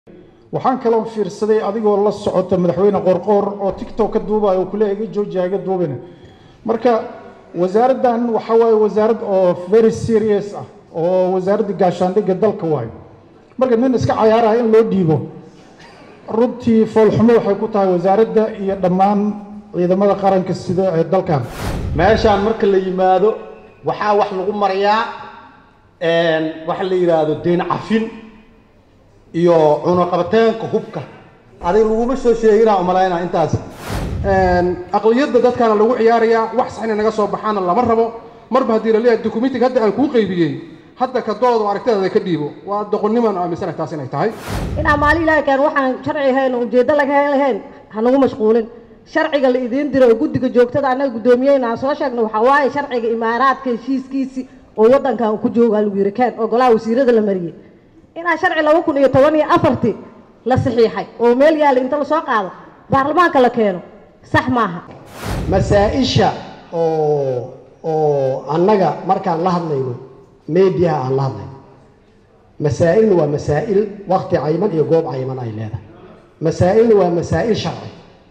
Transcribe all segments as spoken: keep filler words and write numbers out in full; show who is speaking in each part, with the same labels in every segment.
Speaker 1: waxaan kaloo fiirsaday adigoo la socota madaxweyne qorqoor oo TikTok ka duubay oo kule iga joojiga duubina marka wasaaraddan waxa way wasaarad oo very serious ah oo wasaaradda gaashaandhigga dalka waay marka nin iska cayaaraha in loo dhiibo runtii foolxumo waxay ku tahay wasaaradda iyo dhammaan ciidamada qaranka sida ee dalkan
Speaker 2: meeshaan marka la yimaado waxaa wax lagu mariyaa een waxa la yiraahdo deyn cafin iyo cuno qabtaanka hubka adiga laguma soo sheegina oo malaynaa intaas
Speaker 3: een aqliyada dadkana lagu ciyaaraya wax saxina naga soo baxana lama rabo marba hadii la leeyahay dokumentiga hadda aan ku qaybiyay hadda ka doodo aragtida ka dhiibo waa doqonniman oo amisan taas inay tahay
Speaker 4: ina maali ilaahay kan waxaan sharci ahayn oo ujeedo laga helayn hanagu mashquulin sharciga la idin diro guddiga joogtada anaga gudoomiyayna soo sheegno waxa waaye sharciga imaaraadka heshiiskiisi oo wadankan ku jooga lagu yiri kan oo golaha wasiirada la mariyay ina sharci laba kun iyo toban iyo afar la saxiixay oo meel yaal inta la soo qaado baarlamaanka la keeno sax maaha
Speaker 5: masaaisha oo oo annaga markaan la hadlayno media aan la hadlayno masaa'il waa masaa'il waqti cayman iyo goob cayman ay leedahay masaa'il waa masaa'il sharci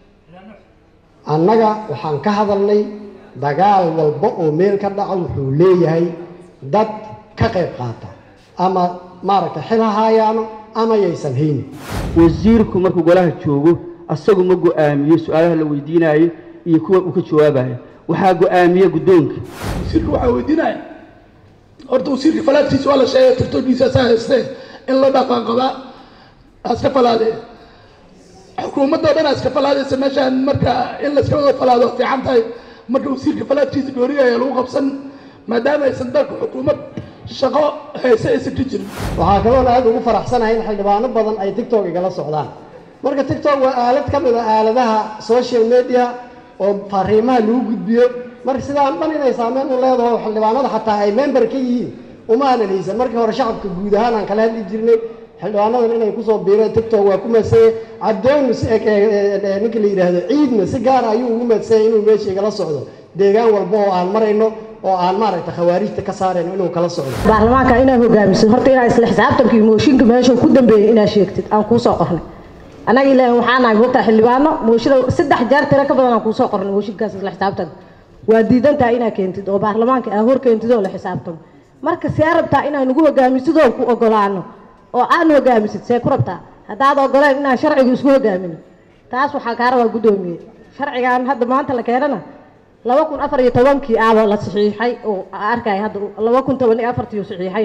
Speaker 5: annaga waxaan ka hadalnay dagaal walba oo meel ka dhaco wuxuu leeyahay dad ka qayb qaata ama maaragtay xil hayaano ama yaysan haynin
Speaker 6: wasiirku markuu golaha joogo asagu ma go'aamiyo su'aalaha la weydiinayo iyo kuwa uu ka jawaabayo waxaa go'aamiya guddoonka
Speaker 7: wasiirku waxa weydiinaya horta wasiirka falaadkiisa waa la sheegay tirtoodiisa saa haystee in la dhaqan qaba aska falaade xukuumadda dhan aska falaadaysa meeshaan marka in la iska wada falaado fiican tahay marka wasiirka falaadkiisa gooriga ayaa lagu qabsan maadaama aysan dalka xukuumad shaqo hayse aysan ka jirin
Speaker 5: waxaa kaloo aad ugu faraxsanahay in xildhibaano badan ay TikTok igala socdaan marka TikTok waa aalad ka mid ah aaladaha social media oo fariimaha lagu gudbiyo marka sidaan dhan inay saameyn u leedahay xildhibaanada xataa ay member ka yihiin uma analyse markii hore shacabka guud ahaan aan kala hadli jirnay xildhibaanadan inay ku soo biireen TikTok waa ku masay cadoon ninka la yiraahdo ciidna si gaar ah ayuu ugu masay inuu meesha igala socdo deegaan walba oo aan marayno oo aan maaragtay khawaarijta ka saareen inuu kala socdo
Speaker 4: baarlamaanka inay hogaamiso horta inay isla xisaabtanka mooshinka meesha ku dambeeyay inaa sheegtid aan ku soo qornay anaga ilaahay waxaan nahay waqti xildhibaano mooshida saddex jeer tira ka badan aan ku soo qornay mooshinkaas isla xisaabtanka waa diidantaa inaa keentid oo baarlamaanka ah hor keentid oo la xisaabtamo marka si rabtaa inaan ugu hogaamisid oo ku ogolaano oo aan hogaamisid see ku rabtaa haddaad ogolaan inaan sharciga isku hogaamino taas waxaa kaa rabaa guddoomiye sharcigan hadda maanta la keenana laba kun afar iyo tobankii aaba la saxiixay oo arkay hadda laba kun toban iyo afar tii saxiixay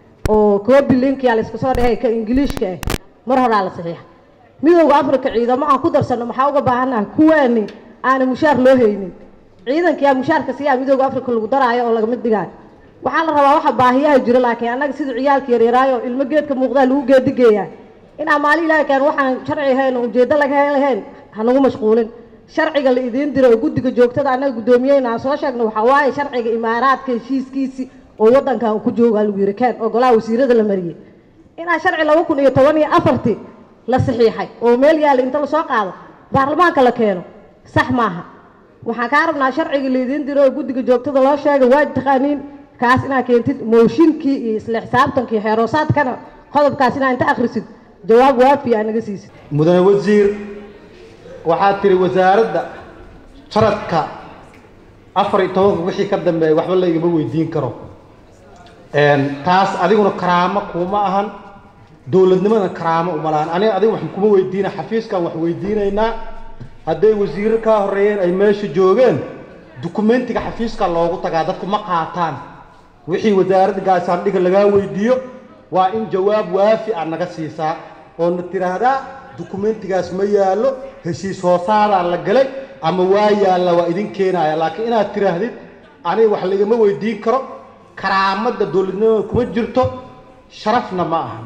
Speaker 4: oo koobi linkiya la iska soo dhahay ka ingiliishka ah mar hore la saxiixay midowga afrika ciidamo aan ku darsano maxaa uga baahanahay kuwaani aan mushaar loo haynin ciidanka mushaarka siyaa midowga afrika lagu daraayo oo laga mid dhigaay waxaa la rabaa waxa baahiyaha jira laakiin anaga sida ciyaalka yaryaraayo ilmo geedka muuqda lagu geedigeeyaa ina maali ilaahay kan waxaan sharci ahayn oo ujeedo laga helayn hanagu mashquulin sharciga la idin diro guddiga joogtada anaga gudoomiyayna soo sheegno waxa waaye sharciga imaaraadka heshiiskiisi oo wadankan ku jooga lagu yiri kan oo golaha wasiirada la mariyay ina sharci laba kun iyo toban iyo afar la saxiixay oo meel yaal inta la soo qaado baarlamaanka la keeno sax maaha waxaan ka rabnaa sharciga la idin diro guddiga joogtada loo sheegay waa taqaaniin kaas inaa keentid mooshinkii iyo isla xisaabtankii xeeroosaadkana qodobkaas inaa inta akhrisid jawaab waafi aan naga siisid
Speaker 2: mudane wasiir waxaad tiri wasaaradda sharadka afar iyo tobanka wixii ka dambeeyay waxba la igama weydiin karo een taas adiguna karaamo kuma ahan dowladnimada karaamo uma lahan aniga adiga waxaan kuma weydiina xafiiskan wax weydiinaynaa hadday wasiir ka horeeyeen ay meesha joogeen dokumentiga xafiiska loogu tagaa dadku ma qaataan wixii wasaaradda gaashaandhigga laga weydiiyo waa in jawaab waafi ah naga siisaa oo na tiraahdaa dokumentigaas ma yaalo heshiis hoosaadaan la galay ama waa yaalla waa idin keenaya laakiin inaad tiraahdid aniga wax lagama weydiin karo karaamada dowladnimada kuma jirto sharafna ma ahan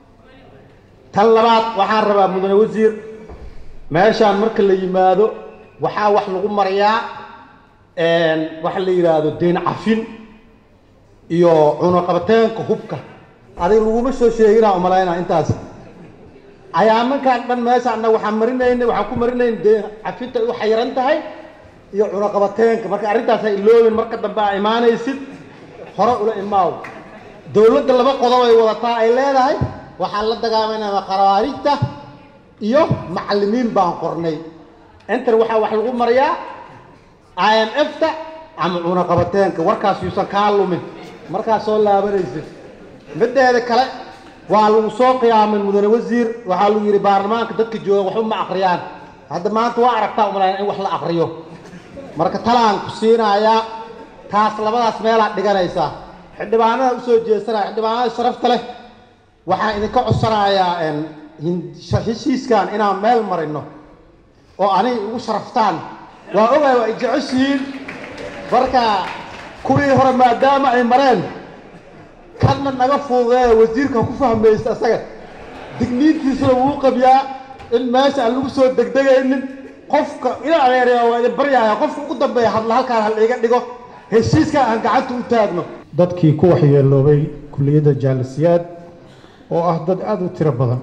Speaker 2: tan labaad waxaan rabaa mudane wasiir meeshaan marka la yimaado waxaa wax lagu mariyaa een waxa la yiraahdo deyn cafin iyo cuno qabtaanka hubka adiga laguma soo sheegina oo malaynaa intaas ayaamankan dhan meesha annaga waxaan marinaynay waxaan ku marinaynay deyn cafinta u xayiran tahay iyo cuno qabtaanka marka arrintaas ay iloobin marka dambe ay imaanaysid hore ula imaaw dowladda laba qodob ay wadataa ay leedahay waxaan la dagaalamayna qaraarinta iyo macallimiin baan qornay inta waxa wax lagu mariyaa I M F ta ama una qabateenka warkaas yuusan ka lumin markaas soo laabanaysid mideeda kale waa lagu soo qiyaamay mudane wasiir waxa lagu yiri baarlamaanka dadka jooga wax uma aqriyaan hadda maanta waa aragtaa umaleyn in wax la aqriyo marka talaan ku siinayaa taas labadaas meel aad dhiganaysa xildhibaanada u soo jeesanaya xildhibaanada sharafta leh waxaan idinka codsanayaa in heshiiskan inaan meel marino oo anay ugu sharaftaan waa ogahay waa jeceshiin marka kuwii hore maadaama ay mareen kadna naga fuudeeya wasiirka ku fahmaysta asaga digniintiisuna wuu qabiyaa in meesha aan lagu soo degdegaynin qofka ila adeereeyo waa idin baryaaya qofka ugu dambeeya hadla halkaan hal iga dhigo heshiiska aan gacanta u taagno
Speaker 1: dadkii ku waxyeeloobay kulliyadda jaalisiyaad oo ah dad aad u tiro badan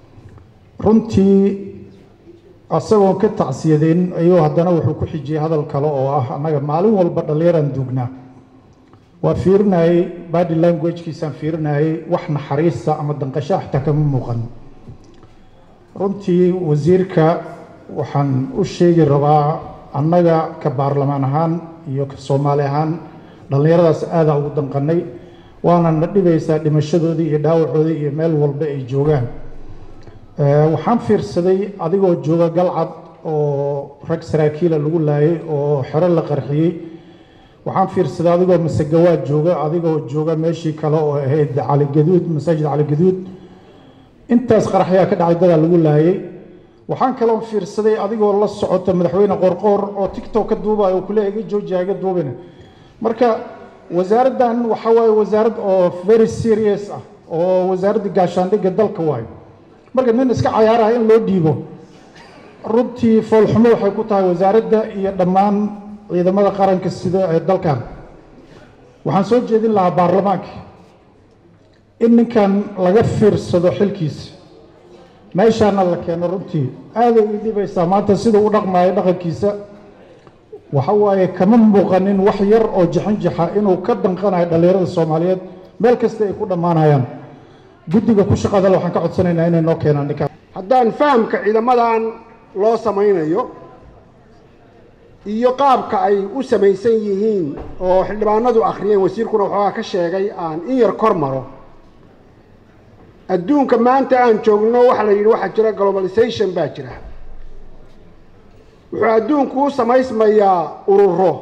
Speaker 1: runtii asagoon ka tacsiyadeen ayuu haddana wuxuu ku xijiyey hadal kale oo ah annaga maalin walba dhallinyaraan duugnaa waa fiirinayay body languagekiisaan fiirinayay wax naxariista ama danqasho xitaa kama muuqan runtii wasiirka waxaan u sheegi rabaa annaga ka baarlamaan ahaan iyo ka soomaali ahaan dhallinyaradaas aadaa ugu danqanay waana na dhibaysaa dhimashadoodii iyo dhaawacoodii iyo meel walba ay joogaan waxaan fiirsaday adigoo jooga galcad oo rag saraakiila lagu laayay oo xero la qarxiyey waxaan fiirsaday adigoo masagawaad jooga adigoo jooga meeshii kale oo ahayd cali gaduud masaajid cali gaduud intaas qaraxyaa ka dhacay dadaa lagu laayay waxaan kaloo fiirsaday adigoo la socota madaxweyne qorqoor oo tiktok ka duubayo oo kule iga joojiya iga duubina marka wasaaraddan waxa waaye wasaarad oo very serious ah oo wasaaradda gaashaandhigga dalka waayo marka nin iska cayaaraha in loo dhiibo runtii foolxumo waxay ku tahay wasaaradda iyo dhammaan ciidamada qaranka sida ee dalkan waxaan soo jeedin lahaa baarlamaanka in ninkan laga fiirsado xilkiisa meeshaana la keeno runtii aaday ii dhibaysaa maanta sida u dhaqmaayo dhaqankiisa waxa waaye kama muuqanin wax yar oo jaxanjaxa inuu ka danqanayo dhallinyarada soomaaliyeed meel kasta ay ku dhammaanayaan guddiga ku shaqada waxaan ka codsanaynaa inay noo keenaan ninkan
Speaker 8: haddaan fahamka ciidamadan loo samaynayo iyo qaabka ay u samaysan yihiin oo xildhibaanadu akhriyeen wasiirkuna waxoogaa ka sheegay aan in yar kor maro adduunka maanta aan joogno waxa la yidhi waxaa jira globalization baa jira wuxuu adduunku u samaysmayaa ururo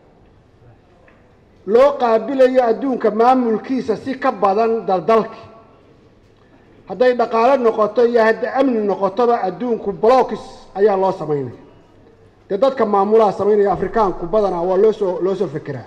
Speaker 8: loo qaabilayo adduunka maamulkiisa si ka badan daldalki hadday dhaqaale noqoto iyo hadday amni noqotoba adduunku blocks ayaa loo samaynaya dee dadka maamulaha samaynaya afrikaanku badanaa waa loo soo loo soo fekeraa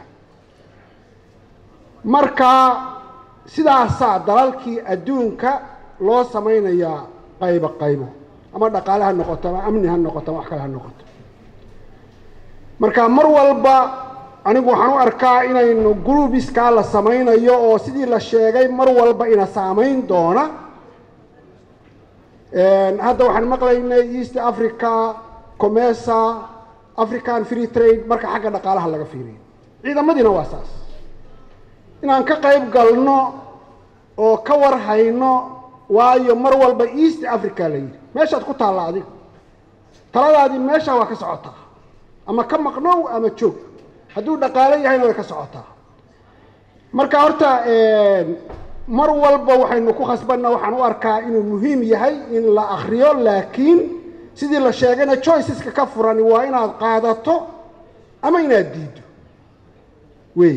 Speaker 8: marka sidaasaa dalalkii adduunka loo samaynayaa qaybo qaybo ama dhaqaale ha noqoto ama amni ha noqoto ama wax kale ha noqoto marka mar walba anigu waxaan u arkaa inaynu groupiskaa la samaynayo oo sidii la sheegay mar walba ina saamayn doona hadda waxaan maqlaynay East Africa Comesa African Free Trade marka xagga dhaqaalaha laga fiiriyo ciidamadiina waa saas inaan ka qayb galno oo ka war hayno waayo mar walba East Africa la yiri meeshaad ku taala adiga taladaadii meesha waa ka socotaa ama ka maqnow ama joog hadduu dhaqaale yahayna way ka socotaa marka horta mar walba waxaynu ku khasbanna waxaan u arkaa inuu muhiim yahay in la akhriyo laakiin sidii la sheegayna choiceska ka furan waa inaad qaadato ama inaad diido wey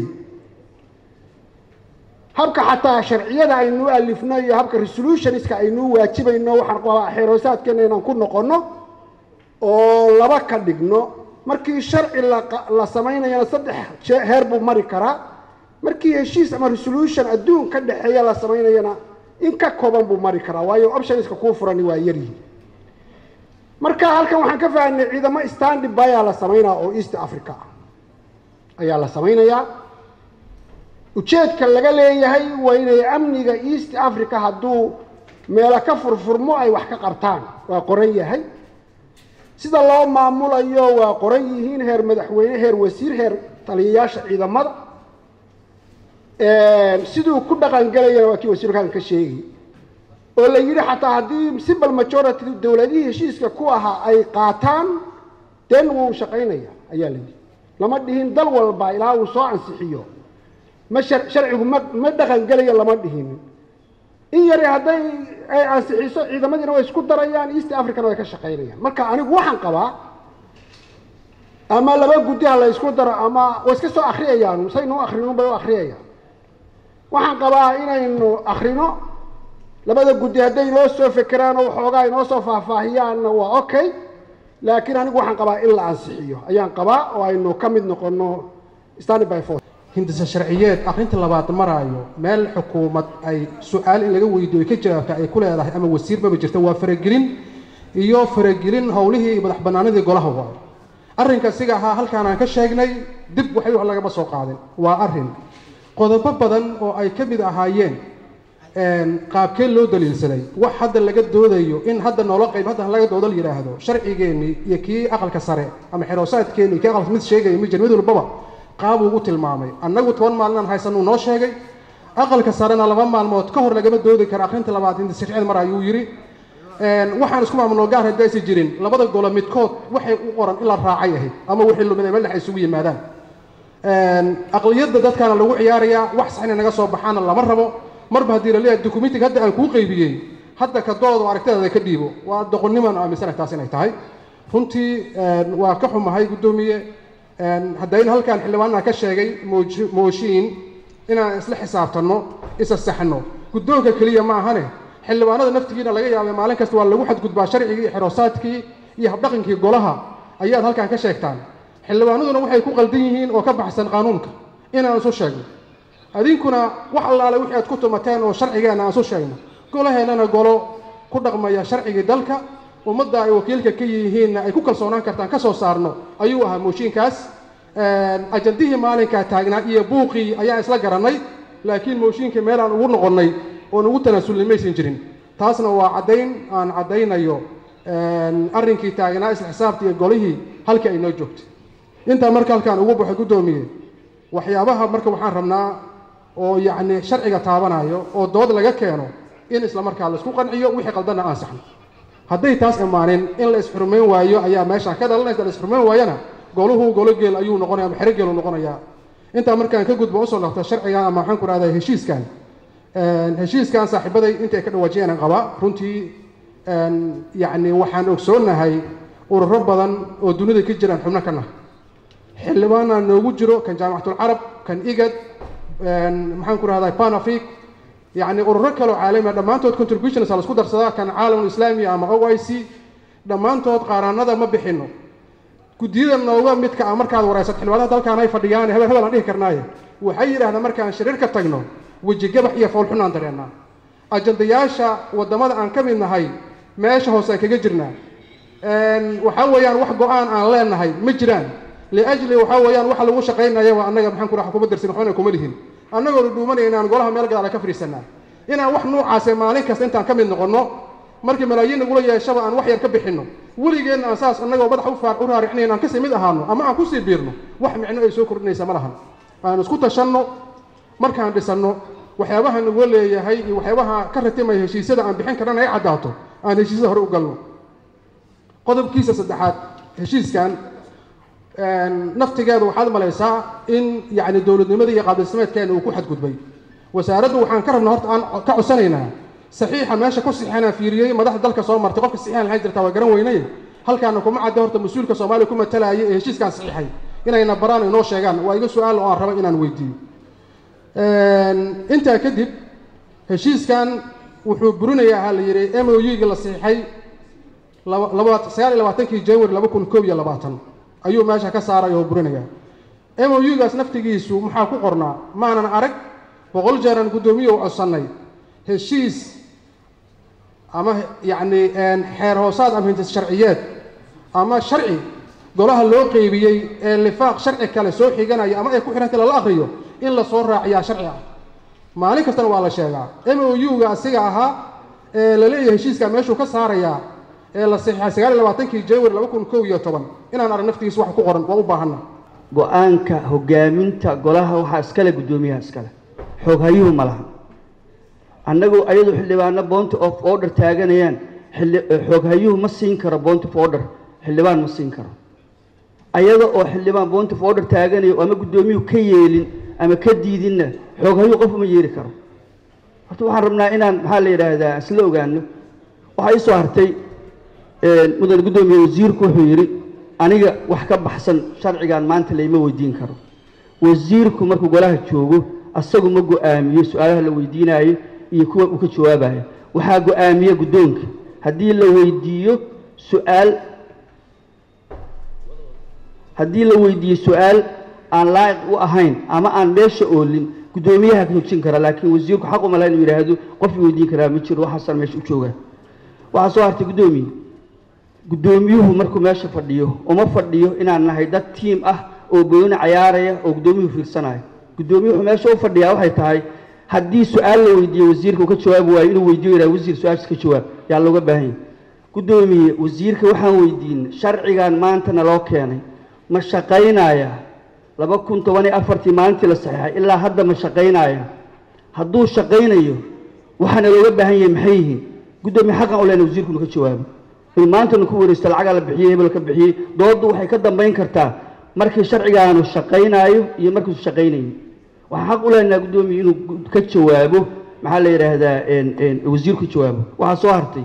Speaker 8: habka xataa sharciyada aynu alifno iyo habka resolutionska aynu waajibayno waxaan qabaa xeeroosaadkeena inaan ku noqono oo laba ka dhigno markii sharci la samaynayana saddex heer buu mari karaa markii heshiis ama resolution adduun ka dhaxeeya la samaynayana in ka kooban buu mari karaa waayo optionska kuu furan waa yar yihiin marka halkan waxaan ka fahanay ciidamo stand by la samaynaa oo East Africa ayaa la samaynayaa ujeedka laga leeyahay waa inay amniga East Africa hadduu meelo ka furfurmo ay wax ka qabtaan waa qoran yahay sida loo maamulayo waa qoran yihiin heer madaxweyne heer wasiir heer taliyayaasha ciidamada siduu ku dhaqan galayana waa kii wasiirkan ka sheegay oo la yidhi xataa haddii simple majority dowladihii heshiiska ku ahaa ay qaataan den wuu shaqaynaya ayaa la yidhi lama dhihin dal walba ilaa uu soo ansixiyo ma sharcigu ma ma dhaqan gelaya lama dhihin in yari hadday ay ansixiso ciidamadiina way isku darayaan east africana way ka shaqaynayaan marka anigu waxaan qabaa ama laba guddiha la isku daro ama way iska soo akhriyayaan saynu akhrino bay u akhriyayaan waxaan qabaa inaynu akhrino labada guddi hadday noo soo fekeraan oo waxoogaa inoo soo faahfaahiyaanna waa okay laakiin anigu waxaan qabaa in la ansixiyo ayaan qabaa oo aynu ka mid noqono standing by force
Speaker 3: hindisa sharciyeed akhrinta labaad maraayo meel xukuumad ay su-aal in laga weydiiyo ka jawaabta ay ku leedahay ama wasiir maba jirta waa faragelin iyo faragelin howlihii madax bannaanidii golaha waa arrinka siga ahaa halkaan aan ka sheegnay dib waxay wax lagama soo qaadin waa arrin qodobo badan oo ay ka mid ahaayeen qaabkee loo daliilsaday wax hadda laga doodayo in hadda noola qayb hadda laga doodo la yidhaahdo sharcigeenni iyo kii aqalka sare ama xiroosaadkeenni kii aqalka mid sheegaya mid mid walbaba qaab ugu tilmaamay annagu toban maalin aan haysanuu noo sheegay aqalka sarena laba maalmood ka hor lagama doodi kara akhrinta labaad inta sharciyada mar ayuu yidhi waxaan isku maamulno gaar haddii aysan jirin labada golo midkood waxay u qoran in la raacay ahayd ama wixii lumida meel dhex isugu yimaadaan aqliyadda dadkaana lagu ciyaarayaa wax sax inay naga soo baxaana lama rabo marba haddii la leeyahay dukumentiga hadda aan kuu qaybiyey hadda ka dood oo aragtidaada ka dhiibo waa doqonnimaan aaminsanahay taas inay tahay runtii waa ka xumahay guddoomiye haddayna halkaan xildhibaanna ka sheegay mooshiin inaan isla xisaabtanno isa saxno guddoonka keliya ma ahane xildhibaanada naftigiina laga yaabay maalin kasta waa lagu xadgudbaa sharcigii iyo xiroosaadkii iyo habdhaqankii golaha ayaad halkaan ka sheegtaan xildhibaanaduna waxay ku qaldan yihiin oo ka baxsan qaanuunka inaan isu sheegno adinkuna wax allaale wixii aad ku tumateen oo sharcigeena aan isu sheegno golaheennana golo ku dhaqmaya sharcigii dalka ummadda ay wakiilka ka yihiinna ay ku kalsoonaan kartaan ka soo saarno ayuu ahaa mooshiinkaas ajandihii maalinkaa taagnaa iyo buuqii ayaan isla garannay laakiin mooshiinkii meel aan ugu noqonnay oon ugu tanaasulnay maysan jirin taasna waa caddayn aan caddaynayo arrinkii taagnaa isla xisaabta iyo golihii halkii ay noo joogtay intaa marka halkaan ugu baxay guddoomiye waxyaabaha marka waxaan rabnaa oo yacni sharciga taabanayo oo dood laga keeno in isla markaa la isku qanciyo wixii qaldanna aan saxno hadday taas imaanin in la isxurmayn waayo ayaa meeshaan ka dhalanaysa la isxurmayn waayana goluhu golo geel ayuu noqonaya ama xero geelu noqonayaa intaa markaan ka gudbo usoo dhaqta sharcigan ama waxaan ku rahdaa heshiiskan heshiiskan saaxiibaday intay ka dhawaajiyeen qabaa runtii yacni waxaan ogsoonahay ururo badan oo dunida ka jiraan xubno ka nahay xildhibaanaa noogu jiro kan jaamacatul carab kan igad maxaan ku rahdaa pan afric يعني ururo عالمي dhamaantood contributions la isku darsadaa kan caalamul islaami ama O I C dhamaantood qaaraanada ma bixino gudiyada nooga midka ah markaad wareysad xilwaadaha dalkan ay fadhiyaan hebel hebel aan dhihi karnaaye waxay yiraahdaan markaan shiriir ka tagno waji gabax iyo fool xunaan dareennaa ajandayaasha wadamada aan ka mid nahay meesha hoose kaga jirnaa een waxa weeyaan wax go'aan aan leenahay ma jiraan liajli waxa weeyaan wax lagu shaqeynayo waa anaga maxaan ku raxo kuma dirsin waxna kuma lihin annagoo dhuumanayna aan golaha meel gaar ka fariisanaa inaan wax noocaas maalin kasta intaan ka mid noqono markii malaayiin ugu yeeshaba aan wax yar ka bixino waligeena aan saas annagoo madax u faar u raaricnayna aan ka sii mid ahaano ama aan ku sii biirno wax micno ay soo kordhinaysa ma lahan aan isku tashanno markaan dhisano waxyaabaha nagu leeyahay iyo waxyaabaha ka ratimay heshiisyada aan bixin karana ay cadaato aan heshiisyada hore u galno qodobkiisa saddexaad heshiiskan naftigeedu waxaad malaysaa in yani dowladnimada iyo qaabdhismeedkeena uu ku xadgudbay wasaaraddu waxaan ka rabnaa horta aan ka codsanaynaa saxiixa meesha ku saxiixana fiiriyey madaxda dalka soo martay qofka saxiixan lahayn jirtaa waa garan weynay halkaana kuma cadda horta mas-uulka soomaaliya ku matalaya ee heshiiskan saxiixay inayna baraan inoo sheegaan waa iga su-aal oo aan rabo inaan weydiiyo intaa kadib heshiiskan wuxuu burinayaa ha la yidhi M O U-ga la saxiixay sagaal iyo labaatankii January laba kun koob iyo labaatan ayuu meesha ka saaray oo burinaya M O U-gaas naftigiisu maxaa ku qornaa maanan arag boqol jeer aan guddoomiye u codsanay heshiis ama yacni xeer hoosaad ama hintis sharciyeed ama sharci golaha loo qeybiyey ee lifaaq sharci kale soo xiganaya ama ay ku xirantay lala aqriyo in la soo raaciyaa sharci ah maalin kastana waa la sheegaa M O U-ga asiga ahaa ee la leeyahay heshiiska meeshuu ka saarayaa ee la saxiixay sagaal iyo labaatankii January laba kun koob iyo toban inaan arag naftigiisa wax ku qoran waa u baahanaa
Speaker 6: go-aanka hogaaminta golaha waxaa iskale guddoomiyaha iskale xoog hayuhu ma laha annagoo ayadoo xildhibaano point of order taaganayaan xooghayuhu ma siin karo point of order xildhibaan ma siin karo ayada oo xildhibaan point of order taaganayo ama guddoomiyuhu ka yeelin ama ka diidinna xooghayuhu qof uma yeeri karo horta waxaan rabnaa inaan maxaa la yidhaahdaa isla ogaano waxaa ii soo hartay mudan guddoomiye wasiirku wuxuu yidhi aniga wax ka baxsan sharcigan maanta layma weydiin karo wasiirku markuu golaha joogo asagu ma go'aamiyo su-aalaha la weydiinayo iyo kuwa uu ka jawaabayo waxaa go'aamiya guddoonka haddii la weydiiyo su-aal haddii la weydiiyo su-aal aan laa'iq u ahayn ama aan meesha oolin guddoomiyaha ka hojin kara laakiin wasiirku xaq uma laha inuu yidhaahdo qofkii weydiin karaa ma jiro waxaasaan meesha u joogaa waxaa soo hartay guddoomiye guddoomiyuhu markuu meesha fadhiyo uma fadhiyo inaan nahay dad tiim ah oo gooni cayaaraya oo guddoomiyuhu fiirsanayo guddoomiyuhu meesha u fadhiyaa waxay tahay haddii su-aal la weydiiyo wasiirka uu ka jawaabi waayo inuu weydiiyo yidhaha wasiir su-aashiis ka jawaab yaa looga baahan yahay guddoomiye wasiirka waxaan weydiinay sharcigan maanta naloo keenay ma shaqaynaya laba kun toban iyo afartii maalintii la saxiixay ilaa hadda ma shaqaynaya hadduu shaqaynayo waxaana looga baahan yahay maxay yihiin guddoomiye xaqan u lehna wasiirku inu ka jawaabo in maanta nu ku wareegsta lacagaa la bixiyey hebel ka bixiyey dooddu waxay ka dambayn kartaa markii sharcigaanu shaqaynaayo iyo markiisu shaqaynayo waxaan xaq u lehnaa guddoomiye inuu ka jawaabo maxaa la yidhaahdaa wasiirku ka jawaabo waxaa soo hartay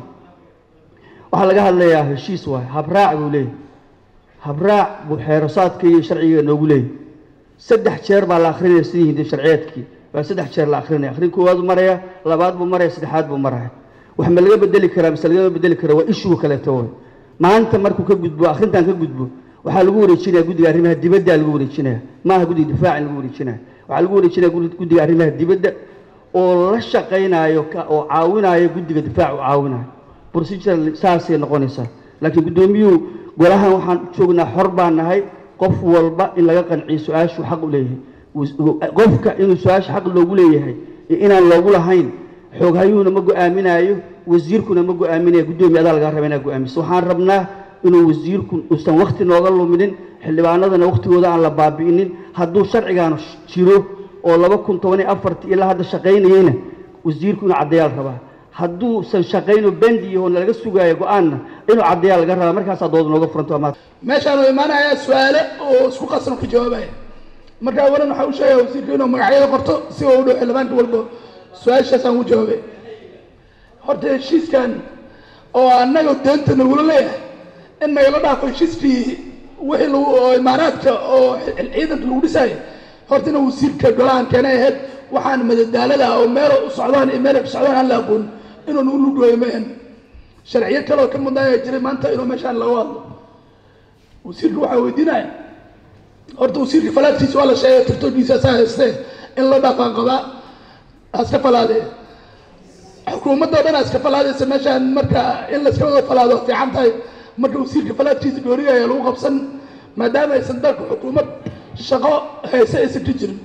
Speaker 6: waxaa laga hadlayaa heshiis waayo habraac buu leeyahy habraac buu xeerasaadka iyo sharciga noogu leeyahy saddex jeer baa la akrinaya sidii hindi sharciyeedkii baa saddex jeer la akrinaya akhrin koowaad buu maraya labaad buu maraya saddexaad buu maraya wax ma laga bedeli karaa mise lagama bedeli kara waa ishuu kaleeto way maanta markuu ka gudbo akhrintan ka gudbo waxaa lagu wareejinaya guddiga arrimaha dibadda lagu wareejinaya maaha guddiga difaaca lagu wareejinaya waxaa lagu wareejinaya guddiga arrimaha dibadda oo la shaqaynayo oo caawinayo guddiga difaaca oo caawinayo procedure saasay noqonaysaa laakiin guddoomiyuhu golahan waxaan joognaa xor baan nahay qof walba in laga qanciyo su-aashuu xaq u leeyahay qofka inuu su-aasha xaq loogu leeyahay iyo inaan loogu lahayn xooghayuhuna ma go'aaminayo wasiirkuna ma go'aaminayo guddoomiye adaa lagaa raba inaad go'aamiso waxaan rabnaa inuu wasiirku uusan wakti nooga luminin xildhibaanadana waktigooda aan la baabi'inin hadduu sharcigaanu jiro oo laba kun toban iyo afartii ilaa hadda shaqaynayeyna wasiirku inuu caddeeyaal rabaa hadduusan shaqayno bendi iyo laga sugaayo go-aanna inuu caddeeyaal laga rabaa markaasaa dooda nooga furanto amaad
Speaker 7: meeshaan imaanaya su-aale oo isku qasan ku jawaabaya marka awalan waxaa u sheegaya wasiirka inuu magacyada qorto si uu u dhow xildhibaanka walba su-aashaasaan u jawaabay horta heshiiskan oo annaga deenta nagula leeyahay in nagala dhaafo heshiiskii wixii lagu oo imaaraadka oo ciidanka lagu dhisaayo horta inuu wasiirka golahan keenay ahayd waxaan madadaalada oo meel u socdaan iyo meel ka socdaan aan la aqoon inuu nagu lugooyo maahan sharciyo kale oo ka mudnaaya jiray maanta inuu meeshaan laga hadlo wasiirka waxaa weydiinaya horta wasiirka falaadkiisa waa la sheegay tirtoodhiisa saa haystee in la dhaqan qabaa aska falaadee xukuumadda o dhan aska falaadaysa meeshaan marka in layska wada falaado fiican tahay marka wasiirka falaadkiisa gooriga ayaa lagu qabsan maadaama aysan dalka xukuumad shaqo hayse aysan ka jirin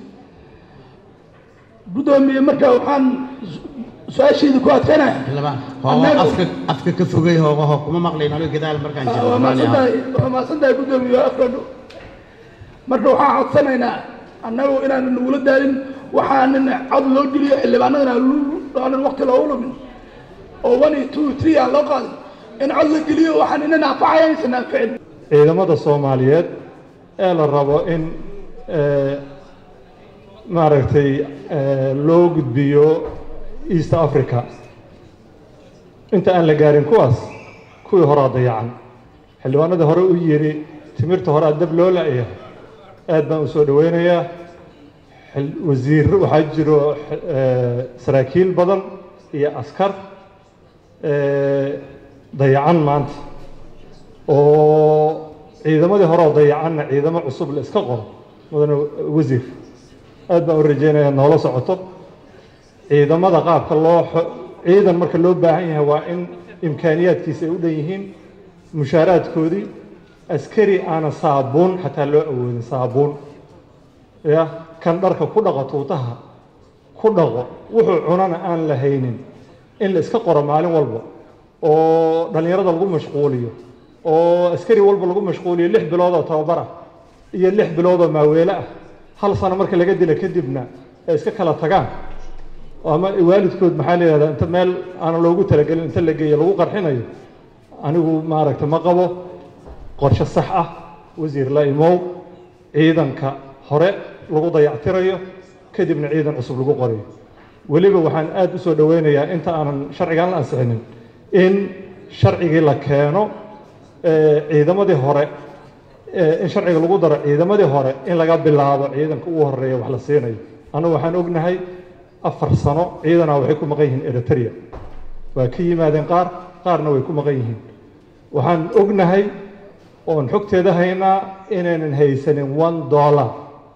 Speaker 7: guddoomiye marka waxaan su-aashayda ku adkaynaya
Speaker 9: afka afka ka fogay hoogaho kuma maqlayn aniga gadaal markaan jiro
Speaker 7: waa maasantahay waa maasantahay guddoomiye afka marka waxaan codsanaynaa annagu inaan nagula daalin waxaanan cod loo geliyo xildhibaanadana aanan waqti loogu lumin oo one iyo two three aan loo qaadin in cod la geliyo waxaan ina naafacaya aysan naanficin
Speaker 1: ciidamada soomaaliyeed ee la rabo in maaragtay loo gudbiyo east africa inta aan la gaarin kuwaas kuwii horaa dayacan xildhibaanadii hore u yidhi timirta horaa dab loo la-ya aad baan u soo dhaweynayaa wasiir waxaa jiro saraakiil badan iyo askar dayacan maanta oo ciidamadii hore oo dayacanna ciidamo cusub la iska qoro mudane wasiir aad baan u rajeynayaa noola socoto ciidamada qaabka loo ciidan marka loo baahan yahay waa in imkaaniyaadkiisa ay u dhan yihiin mushaaraadkoodii askari aana saabuun xataa loo awoodin saabuun ya kan dharka ku dhaqo tuutaha ku dhaqo wuxuu cunana aan la haynin in la iska qoro maalin walba oo dhallinyarada lagu mashquuliyo oo askari walba lagu mashquuliyo lix bilood oo tababar ah iyo lix bilood oo maaweele ah hal sano marka laga dila kadibna ay iska kala tagaan
Speaker 10: ama waalidkood maxaa la yidhahdaa inta meel aan loogu talagelin inta la geeyo lagu qarxinayo anigu maaragta ma qabo qorshe sax ah wasiir la imow ciidanka hore lagu dayactirayo kadibna ciidan cusub lagu qorayo weliba waxaan aad u soo dhaweynayaa inta aanan sharcigan la ansixinin in sharcigii la keeno ciidamadii hore in sharciga lagu daro ciidamadii hore in laga bilaabo ciidanka ugu horeeya wax la siinayo anigu waxaan ognahay afar sano ciidanaa waxay ku maqan yihiin Eritrea waa ka yimaadeen qaar qaarna way ku maqan yihiin waxaan ognahay oon xogteeda haynaa inaynan haysanin one dollar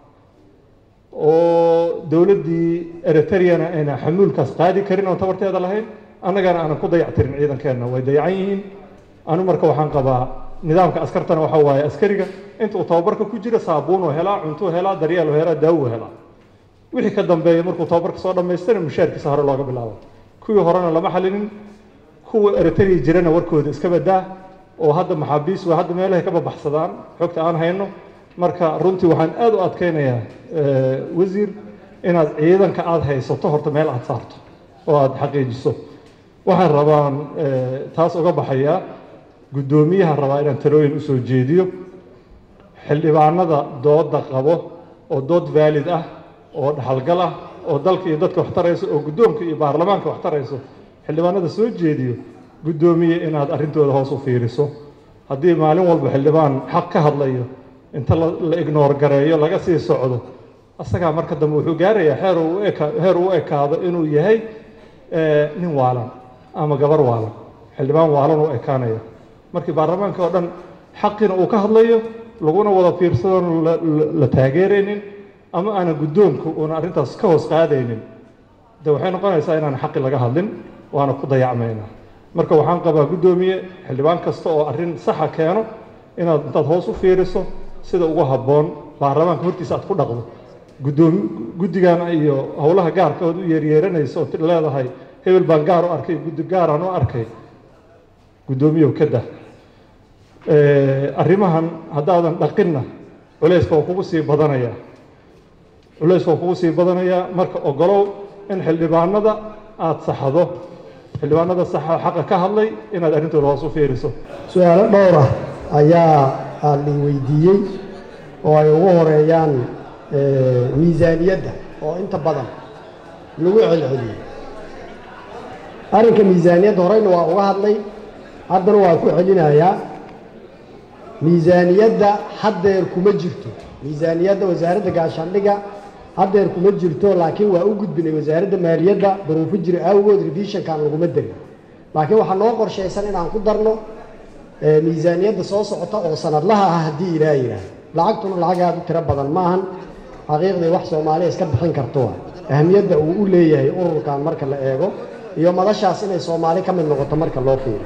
Speaker 10: oo dowladdii Eritreana ayna xamuulkaas qaadi karin oo tabarteeda lahayn annagana aanan ku dayactirin ciidankeenna way dayacan yihiin anu marka waxaan qabaa nidaamka askartana waxa waaye askariga inta uu tababarka ku jira saabuun oo helaa cunto helaa daryeel oo helaa daawo helaa wixii ka dambeeya markuu tababarka soo dhammaystana mushaarkiisa hore looga bilaabo kuwii horena lama xalinin kuwa Eritrea jirana warkooda iska badaa oo hadda maxaabiis waa hadda meelaha ka babaxsadaan xogta aan hayno marka runtii waxaan aad u adkeynayaa wasiir inaad ciidanka aad haysato horta meel aad saarto oo aad xaqiijiso waxaan rabaan taas uga baxayaa guddoomiyaha rabaa inaan talooyin usoo jeediyo xildhibaanada dooda qabo oo dood valid ah oo dhaxalgal ah oo dalka iyo dadka wax tarayso oo guddoonka iyo baarlamaanka wax tarayso xildhibaanada soo jeediyo guddoomiye inaad arrintooda hoos u fiiriso haddii maalin walba xildhibaan xaq ka hadlayo inta la ignore gareeyo laga sii socdo asagaa marka dambe wuxuu gaarayaa heer uu eka heer uu ekaado inuu yahay nin waalan ama gabar waalan xildhibaan waalan uu ekaanaya markii baarlamaanka oo dhan xaqina uu ka hadlayo laguna wada fiirsadoon la taageeraynin ama aanan guddoonku uuna arrintaas ka hoos qaadaynin de waxay noqonaysaa inaan xaqi laga hadlin waana ku dayacmaynaa marka waxaan qabaa guddoomiye xildhibaan kasta oo arrin saxa keeno inaad intaad hoos u fiiriso sida ugu habboon baarlamaanka hortiisa aad ku dhaqdo guddoomi guddigan iyo howlaha gaarka ood u yeeryeeranayso oo leedahay hebel baan gaar u arkay guddi gaaraan u arkay guddoomiyow ka dah arrimahan haddaadan dhaqinna culayska waa kugu sii badanayaa culayska waa kugu sii badanayaa marka ogolow in xildhibaanada aad saxdo xildhibaanada saxa xaqa ka hadlay inaad arrintooda hoos u fiiriso
Speaker 5: su-aalo dhowr ah ayaa la weydiiyey oo ay ugu horeeyaan miisaaniyadda oo inta badan lagu celceliyey arrinka miisaaniyadda horeyna waa uga hadlay haddana waa ku celinayaa miisaaniyadda haddeer kuma jirto miisaaniyadda wasaaradda gaashaandhigga haddeer kuma jirto laakiin waa u gudbinay wasaaradda maaliyadda duruufo jira awgood revisionkan laguma darin laakiin waxaa noo qorshaysan inaan ku darno miisaaniyadda soo socota oo sanadlaha ah haddii ilaa yidhaah lacagtuna lacag aad u tiro badan maahan xaqiiqdii wax soomaaliya iska bixin karto ahamiyadda uu u leeyahay ururkan marka la eego iyo madashaas inay soomaali ka mid noqoto marka loo fiiriyo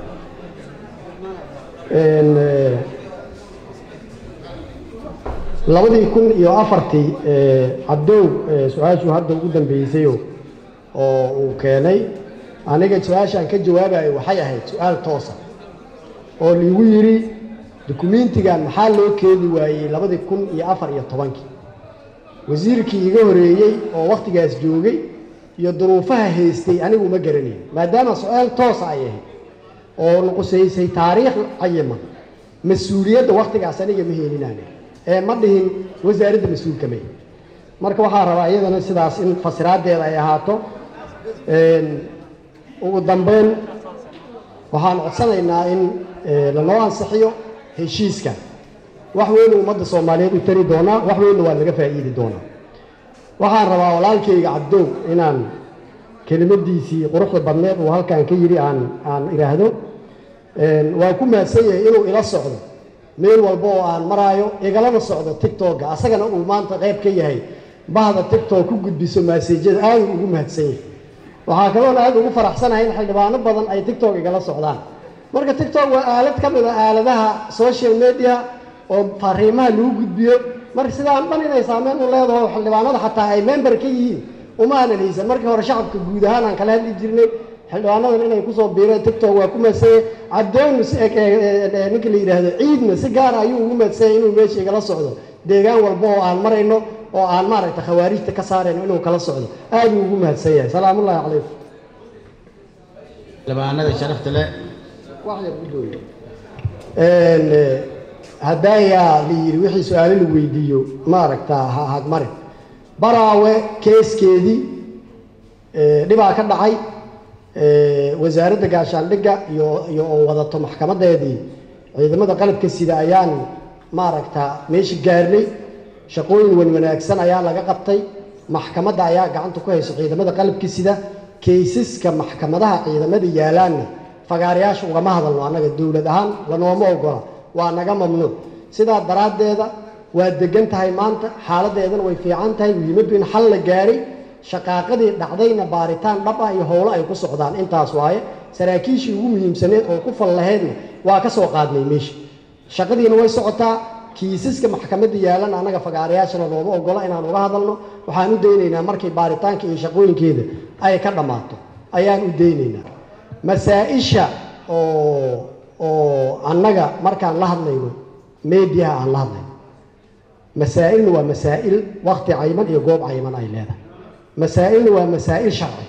Speaker 5: labadii kun iyo afartii cabdow su-aashuu hadda ugu dambeysay oo uu keenay aniga su-aashaan ka jawaabayo waxay ahayd su-aal toosa oo liigu yidhi dukumentigan maxaa loo keeni waayey labadii kun iyo afar iyo tobankii wasiirkii iga horeeyey oo wakhtigaas joogay iyo duruufaha haystay anigu ma garanayn maadaama su-aal toosa ay ahayd oo nuqusaysay taariikh cayiman mas-uuliyadda wakhtigaas aniga ma heeninaane ee ma dhihin wasaaradda mas-uulka may marka waxaa rabaa iyadana sidaas in fasiraadeeda ay ahaato ugu dambeyn waxaan codsanaynaa in lanoo ansixiyo heshiiska wax weynu ummadda soomaaliyeed u tari doonaa wax weynna waa laga faa'iidi doonaa waxaan rabaa walaalkayga cabdow inaan kelimadiisii quruxda badneed uu halkan ka yidhi aan aan idhaahdo waa ku mahadsan yahay inuu ila socdo meel walba oo aan maraayo igalana socdo tictokga asagana uu maanta qayb ka yahay bahda tictok ku gudbiso maseejyada aad ugu mahadsan yahay waxaa kaloona aad ugu faraxsanahay in xildhibaano badan ay tictok igala socdaan marka tictok waa aalad ka mid a aaladaha social media oo fariimaha lagu gudbiyo marka sidaan dhan inay saameyn u leedaho xildhibaanada xataa ay member ka yihiin uma aanan haysan markii hore shacabka guud ahaan aan kala hadli jirnay xildhibaanadan inay kusoo biireen tictok waa ku madsanyay caddoon ninka la yidhaahdo ciidna si gaara ayuu ugu madsanyay inuu meesha igala socdo deegaan walba oo aan marayno oo aan maaragtay khawaarijta ka saarayno inuu kala socdo aad uu ugu mahadsan yahay salaamu ullaahi calaykum
Speaker 9: labaanada sharafta leh
Speaker 5: wax yar u dooyo een hadaayaa la yiri wixii su'aalo la weydiiyo maaragtaa ha hadmarin baraawe keeskeedii ee dhibaa ka dhacay ee wasaaradda gaashaandhigga iyo iyo oo wadato maxkamadeedii ciidamada qalabka sida ayaan maaragtaa meeshii gaarnay shaqooyin wan wanaagsan ayaa laga qabtay maxkamadda ayaa gacanta ku haysa ciidamada qalabka sida kaysaska maxkamadaha ciidamada yaalaana fagaarayaasha ugama hadalno annaga dowlad ahaan lanooma ogola waa naga mamnuuc sidaa daraaddeeda waa degan tahay maanta xaaladeedana way fiican tahay muhiimaddu in xal la gaaray shaqaaqadii dhacdayna baaritaan dhab ah iyo howlo ay ku socdaan intaas waaye saraakiishii ugu muhiimsaneed oo ku fal lahaydna waa ka soo qaadnay meesha shaqadiina way socotaa kiisaska maxkamadda yaalan annaga fagaarayaashana looma ogola inaan uga hadalno waxaan u daynaynaa markay baaritaanka iyo shaqooyinkeeda ay ka dhammaato ayaan u daynaynaa masaa-isha oo oo annaga markaan la hadlayno meediyaha aan la hadlayno masaa'ilna waa masaa'il waqti cayiman iyo goob cayiman ay leedahay masaa'ilna waa masaa'il sharci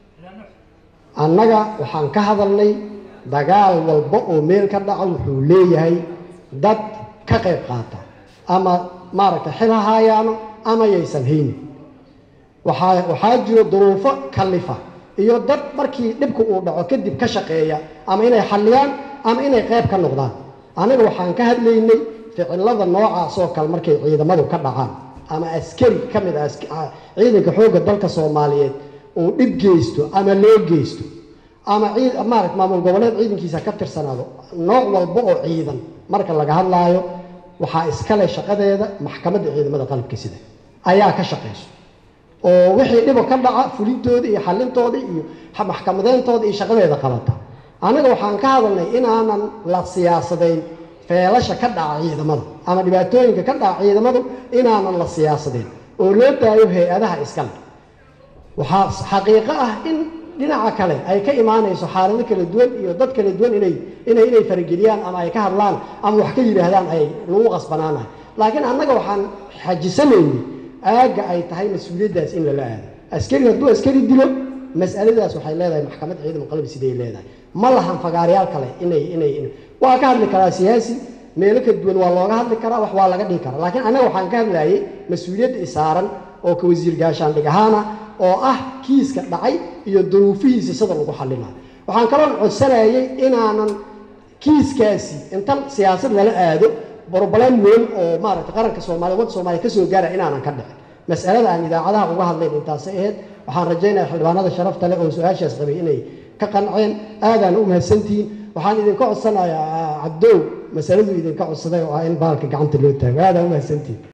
Speaker 5: annaga waxaan ka hadalnay dagaal walba oo meel ka dhaco wuxuu leeyahay dad ka qayb qaata ama maaragtay xil ha haayaano ama yaysan haynin waxaa waxaa jiro duruufo kalifa iyo dad markii dhibku uu dhaco kadib ka shaqeeya ama inay xalliyaan ama inay qayb ka noqdaan aniga waxaan ka hadlaynay ficilada noocaas oo kale markay ciidamadu ka dhacaan ama askari ka mid ah ciidanka xoogga dalka Soomaaliyeed oo dhib geysto ama loo geysto ama ciid maarag maamul goboleed ciidankiisa ka tirsanaado nooc walba oo ciidan marka laga hadlaayo waxaa iskale shaqadeeda maxkamadda ciidamada qalabka sida ayaa ka shaqeyso oo wixii dhibo ka dhaca fulintooda iyo xalintooda iyo maxkamadeentooda iyo shaqadeeda qabata anaga waxaan ka hadalnay inaanan la siyaasadeyn feelasha ka dhaca ciidamada ama dhibaatooyinka ka dhaca ciidamadu inaanan la siyaasadeyn oo loo daayo hay-adaha iskale waxaa xaqiiqo ah in dhinaca kale ay ka imaanayso xaalado kala duwan iyo dad kala duwan inay inay inay farageliyaan ama ay ka hadlaan ama wax ka yiraahdaan ay lagu qasbanaanahay laakiin annaga waxaan xajisanaynay aaga ay tahay mas'uuliyadaas in la laado askari hadduu askari dilo mas'aladaas waxay leedahay maxkamad ciidan qalab sidee leedahay ma lahan fagaarayaal kale inay inay waa ka hadli karaa siyaasi meelo ka duwan waa looga hadli karaa wax waa laga dhigi karaa laakiin anaga waxaan ka hadlayay mas'uuliyad isaaran oo ka wasiir gaashaandhig ahaana oo ah kiiska dhacay iyo duruufihiisa sida lagu xallinayo waxaan kaloo codsanayay inaanan kiiskaasi inta siyaasad lala aado problem weyn oo maaragtay qaranka Soomaaliya wad Soomaaliya ka soo gaara inaanan ka dhicin mas'alada aan idaacadaha uga hadlayn intaas ahayd waxaan rajaynayaa xildhibaanada sharafta leh oo su'aashaas qabay inay ka qanceen aadaan u mahadsantihiin waxaan idinka codsanayaa cabdow mas'aladu idinka codsaday oo ah in baalka gacanta loo taago aadaan u mahadsantihiin